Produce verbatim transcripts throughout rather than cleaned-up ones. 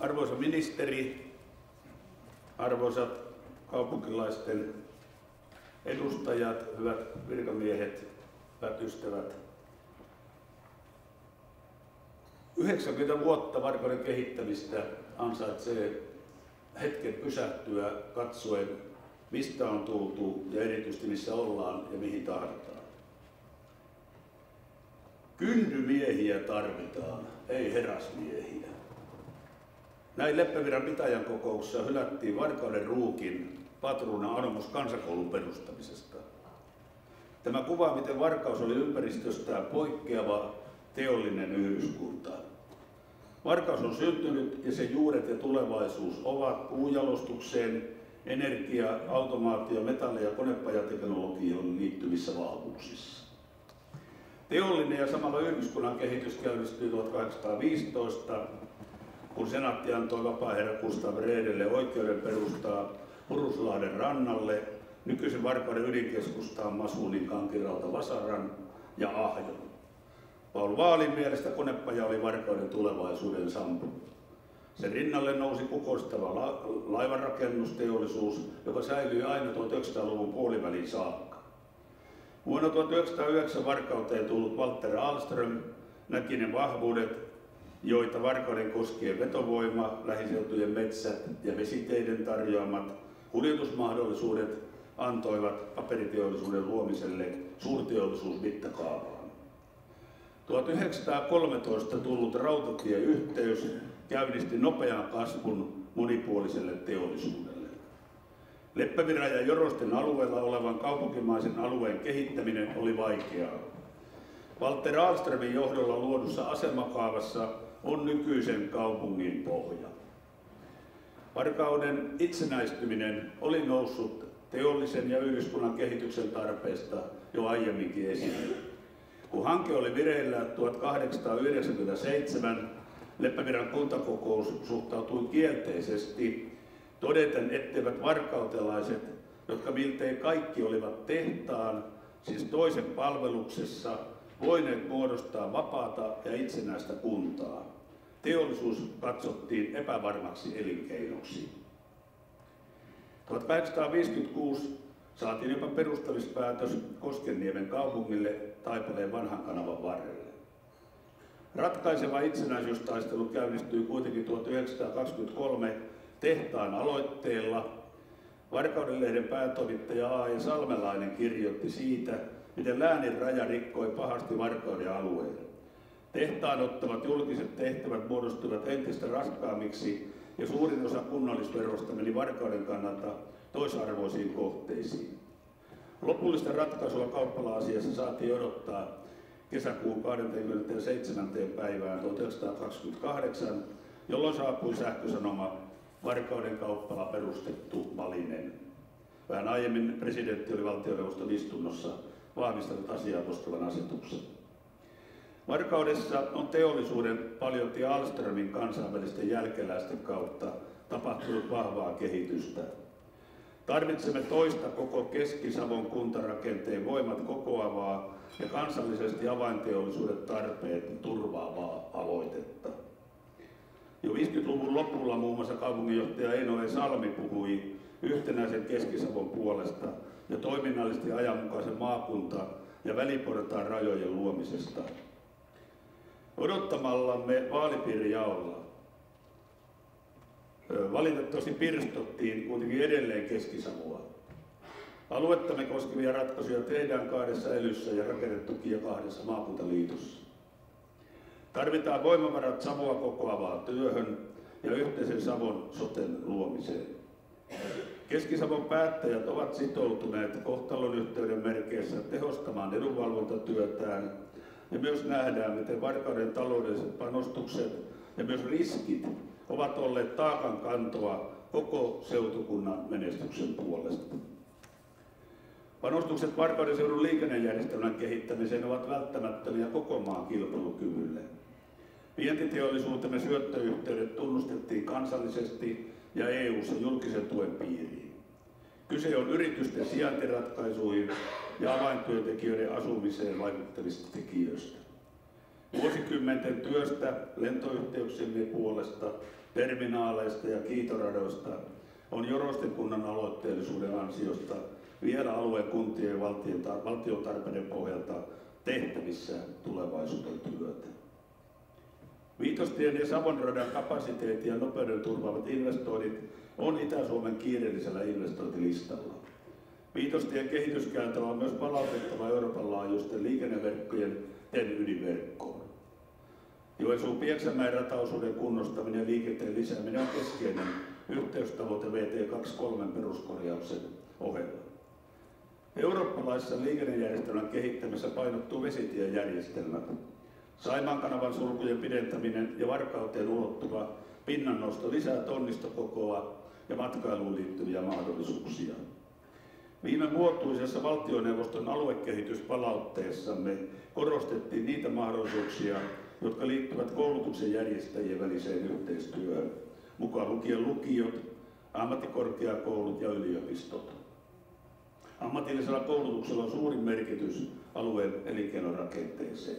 Arvoisa ministeri, arvoisat kaupunkilaisten edustajat, hyvät virkamiehet, hyvät ystävät. yhdeksänkymmentä vuotta Varkauden kehittämistä ansaitsee hetken pysähtyä katsoen, mistä on tultu ja erityisesti missä ollaan ja mihin tahdotaan. Kyndymiehiä tarvitaan, ei herrasmiehiä. Näin Leppävirran pitäjän kokouksessa hylättiin Varkauden ruukin patruunan anomus kansakoulun perustamisesta. Tämä kuvaa, miten Varkaus oli ympäristöstään poikkeava teollinen yhdyskunta. Varkaus on syntynyt ja sen juuret ja tulevaisuus ovat puunjalostukseen, energia-, automaatio-, metalli- ja konepajateknologioon liittyvissä vahvuuksissa. Teollinen ja samalla yhdyskunnan kehitys käynnistyi tuhatkahdeksansataaviisitoista, kun senaatti antoi vapaaherra Gustav Redelle oikeuden perustaa Puruslahden rannalle nykyisen Varkauden ydinkeskustaan Masuunin, Kankirauta, Vasaran ja Ahjon. Paul Vaalin mielestä konepaja oli Varkauden tulevaisuuden sampo. Sen rinnalle nousi kukoistava la- laivanrakennusteollisuus, joka säilyi aina tuhatyhdeksänsataaluvun puolivälin saakka. Vuonna tuhatyhdeksänsataayhdeksän Varkauteen tullut Walter Ahlström näki ne vahvuudet, joita Varkauden koskien vetovoima, lähiseutujen metsät ja vesiteiden tarjoamat kuljetusmahdollisuudet antoivat paperiteollisuuden luomiselle suurteollisuusmittakaavaan. tuhatyhdeksänsataakolmetoista tullut rautatieyhteys käynnisti nopean kasvun monipuoliselle teollisuudelle. Leppävirran ja Jorosten alueella olevan kaupunkimaisen alueen kehittäminen oli vaikeaa. Walter Ahlströmin johdolla luodussa asemakaavassa on nykyisen kaupungin pohja. Varkauden itsenäistyminen oli noussut teollisen ja yhdyskunnan kehityksen tarpeesta jo aiemminkin esille. Kun hanke oli vireillä tuhatkahdeksansataayhdeksänkymmentäseitsemän, Leppävirran kuntakokous suhtautui kielteisesti, todeten, etteivät varkautelaiset, jotka miltei kaikki olivat tehtaan, siis toisen palveluksessa, voineet muodostaa vapaata ja itsenäistä kuntaa. Teollisuus katsottiin epävarmaksi elinkeinoksi. tuhatkahdeksansataaviisikymmentäkuusi saatiin jopa perustamispäätös Koskenniemen kaupungille Taipaleen vanhan kanavan varrelle. Ratkaiseva itsenäisyystaistelu käynnistyi kuitenkin tuhatyhdeksänsataakaksikymmentäkolme tehtaan aloitteella. Varkauden-lehden päätoimittaja A. E. Salmelainen kirjoitti siitä, miten läänin raja rikkoi pahasti Varkauden alueen. Tehtaan ottavat julkiset tehtävät muodostuivat entistä raskaammiksi ja suurin osa kunnallisverosta meni Varkauden kannalta toisarvoisiin kohteisiin. Lopullista ratkaisua kauppala-asiassa saatiin odottaa kesäkuun kahdeskymmenesseitsemäs päivään tuhatyhdeksänsataakaksikymmentäkahdeksan, jolloin saapui sähkösanoma Varkauden kauppala perustettu Malinen. Vähän aiemmin presidentti oli valtioneuvoston istunnossa vahvistanut asiaa koskevan asetuksen. Varkaudessa on teollisuuden paljolti Ahlströmin kansainvälisten jälkeläisten kautta tapahtunut vahvaa kehitystä. Tarvitsemme toista koko Keski-Savon kuntarakenteen voimat kokoavaa ja kansallisesti avainteollisuuden tarpeet turvaavaa aloitetta. Jo viisikymmentäluvun lopulla muun muassa kaupunginjohtaja Eino E. Salmi puhui yhtenäisen Keski-Savon puolesta ja toiminnallisesti ajanmukaisen maakunta- ja väliportaan rajojen luomisesta. Odottamallamme vaalipiirijaolla valitettavasti pirstottiin kuitenkin edelleen Keski-Savoa. Aluettamme koskevia ratkaisuja tehdään kahdessa elyssä ja rakennetukia kahdessa maakuntaliitossa. Tarvitaan voimavarat Savoa kokoavaan työhön ja yhteisen Savon soten luomiseen. Keski-Savon päättäjät ovat sitoutuneet kohtalonyhteyden merkeissä tehostamaan edunvalvontatyötään ja myös nähdään, miten Varkauden taloudelliset panostukset ja myös riskit ovat olleet taakan kantoa koko seutukunnan menestyksen puolesta. Panostukset Varkauden seudun liikennejärjestelmän kehittämiseen ovat välttämättömiä koko maan kilpailukyvylle. Vientiteollisuutemme syöttöyhteydet tunnustettiin kansallisesti ja E U:ssa julkisen tuen piiriin. Kyse on yritysten sijaintiratkaisuihin ja avaintyöntekijöiden asumiseen vaikuttavista tekijöistä. Vuosikymmenten työstä lentoyhteyksiemme puolesta terminaaleista ja kiitoradoista on Joroisten kunnan aloitteellisuuden ansiosta vielä alueen kuntien ja valtion, valtion tarpeiden pohjalta tehtävissä tulevaisuuden työtä. Viitostien ja Savon radan kapasiteetin ja nopeuden turvaavat investoinnit on Itä-Suomen kiireellisellä investointilistalla. Viitostien kehityskäytävä on myös palautettava Euroopan laajuisten liikenneverkkojen T E N-ydinverkkoon. Joensuu-Pieksämäen rataosuuden kunnostaminen ja liikenteen lisääminen on keskeinen yhteystavoite V T kaksikymmentäkolme peruskorjauksen ohella. Eurooppalaisessa liikennejärjestelmän kehittämisessä painottuu vesitiejärjestelmät. Saimaan kanavan sulkujen pidentäminen ja Varkauteen ulottuva pinnannosto lisää tonnistokokoa ja matkailuun liittyviä mahdollisuuksia. Viime vuotuisessa valtioneuvoston aluekehityspalautteessamme korostettiin niitä mahdollisuuksia, jotka liittyvät koulutuksen järjestäjien väliseen yhteistyöhön, mukaan lukien lukiot, ammattikorkeakoulut ja yliopistot. Ammatillisella koulutuksella on suuri merkitys alueen elinkeinorakenteeseen.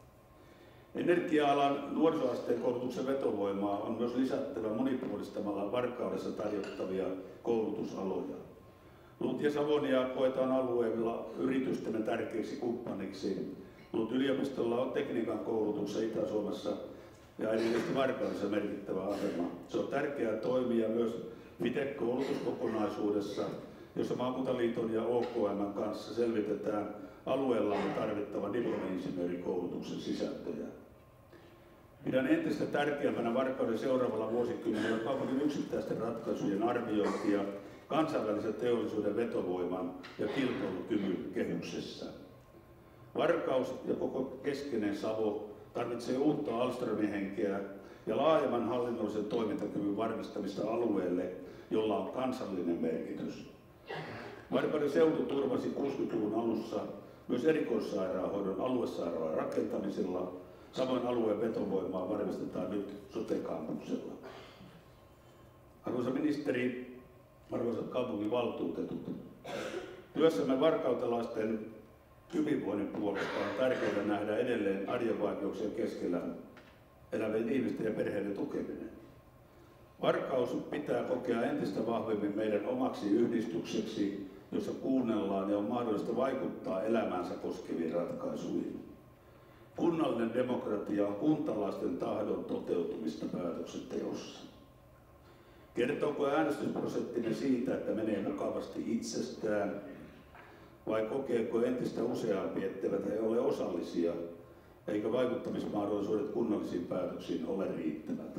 Energia-alan nuorisoasteen koulutuksen vetovoimaa on myös lisättävä monipuolistamalla Varkaudessa tarjottavia koulutusaloja. Lut ja Savonia koetaan alueella yritystemme tärkeiksi kumppaniksi. Lut yliopistolla on tekniikan koulutuksessa Itä-Suomessa ja erityisesti Varkaudessa merkittävä asema. Se on tärkeää toimia myös F I T E C-koulutuskokonaisuudessa, jossa Maakuntaliiton ja O K M:n kanssa selvitetään alueellamme tarvittavan diplomi-insinöörikoulutuksen sisältöjä. Pidän entistä tärkeämpänä Varkauden seuraavalla vuosikymmenellä kaupungin yksittäisten ratkaisujen arviointia kansainvälisen teollisuuden vetovoiman ja kilpailukyvyn kehyksessä. Varkaus ja koko keskeinen Savo tarvitsee uutta Ahlströmin henkeä ja laajemman hallinnollisen toimintakyvyn varmistamista alueelle, jolla on kansallinen merkitys. Varkauden seutu turvasi kuusikymmentäluvun alussa myös erikoissairaanhoidon aluesairaalan rakentamisella. Samoin alueen vetovoimaa varmistetaan nyt sote-kampuksella. Arvoisa ministeri, arvoisat kaupunginvaltuutetut, työssämme varkautelaisten hyvinvoinnin puolesta on tärkeää nähdä edelleen arjen vaikeuksien keskellä elävien ihmisten ja perheiden tukeminen. Varkaus pitää kokea entistä vahvemmin meidän omaksi yhdistykseksi, jossa kuunnellaan ja on mahdollista vaikuttaa elämäänsä koskeviin ratkaisuihin. Kunnallinen demokratia on kuntalaisten tahdon toteutumista päätöksenteossa. Kertooko äänestysprosenttinen siitä, että menee vakavasti itsestään, vai kokeeko entistä useampi, etteivät he ole osallisia, eikä vaikuttamismahdollisuudet kunnallisiin päätöksiin ole riittävät?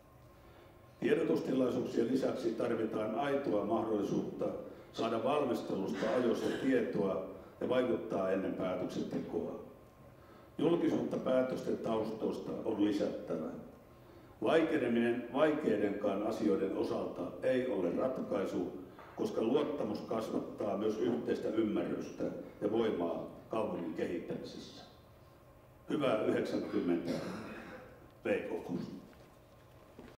Tiedotustilaisuuksien lisäksi tarvitaan aitoa mahdollisuutta saada valmistelusta ajoissa tietoa ja vaikuttaa ennen päätöksentekoa. Julkisuutta päätösten taustoista on lisättävä. Vaikeneminen vaikeidenkaan asioiden osalta ei ole ratkaisu, koska luottamus kasvattaa myös yhteistä ymmärrystä ja voimaa kaupungin kehittämisessä. Hyvää yhdeksänkymmentä V K.